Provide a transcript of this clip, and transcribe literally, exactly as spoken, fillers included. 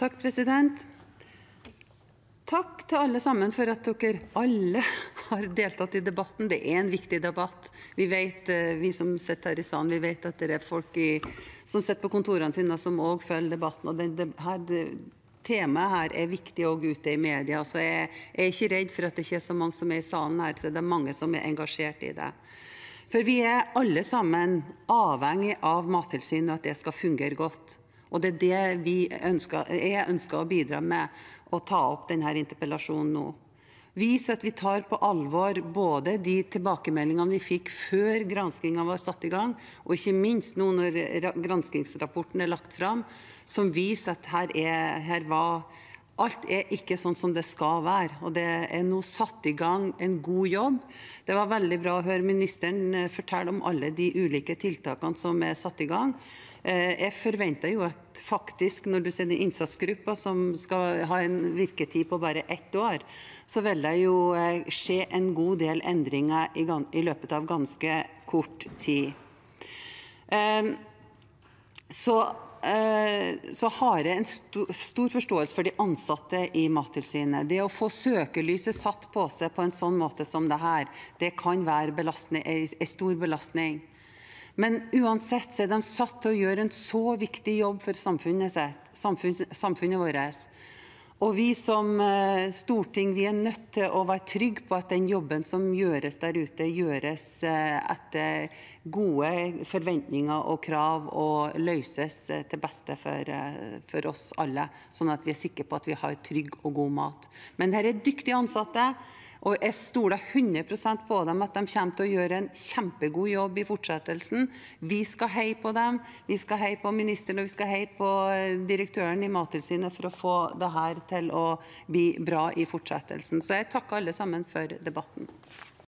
Takk, president. Takk til alle sammen for at dere alle har deltatt i debatten. Det er en viktig debatt. Vi vet, vi som sitter her i salen, vi vet at det er folk i, som sitter på kontorene sine som også følger debatten. Og det, det, her, det, temaet her er viktig også ute i media. Så jeg, jeg er ikke redd for at det ikke er så mange som er i salen her, så det er mange som er engasjert i det. For vi er alle sammen avhengig av Mattilsynet og at det skal fungere godt. Og det er det vi ønsker, jeg ønsker å bidra med å ta opp denne interpellasjonen nå. Vis at vi tar på alvor både de tilbakemeldingene vi fikk før granskingen var satt i gang, og ikke minst nå når granskingsrapporten er lagt frem, som viser at her, er, her var, alt er ikke sånn som det skal være, og det er nå satt i gang en god jobb. Det var veldig bra å høre ministeren fortelle om alle de ulike tiltakene som er satt i gang. Jeg forventer jo at faktisk når du ser en innsatsgruppe som skal ha en virketid på bare ett år, så vil det jo skje en god del endringer i, i løpet av ganske kort tid. Så, så har jeg en stor, stor forståelse for de ansatte i Mattilsynet. Det å få søkelyset satt på seg på en sånn måte som det her, det kan være belastning, en stor belastning. Men uansett så er de satt til å gjøre en så viktig jobb for samfunnet, sitt, samfunn, samfunnet vårt. Og vi som storting, vi er nødt til å være trygge på at den jobben som gjøres der ute, gjøres etter gode forventninger og krav og løses til beste for, for oss alle, sånn at vi er sikre på at vi har trygg og god mat. Men her er dyktige ansatte, og jeg stoler hundre prosent på dem at de kommer til å gjøre en kjempegod jobb i fortsettelsen. Vi skal heie på dem, vi skal heie på ministeren og vi skal heie på direktøren i Mattilsynet for å få det her til å bli bra i fortsettelsen. Så jeg takker alle sammen for debatten.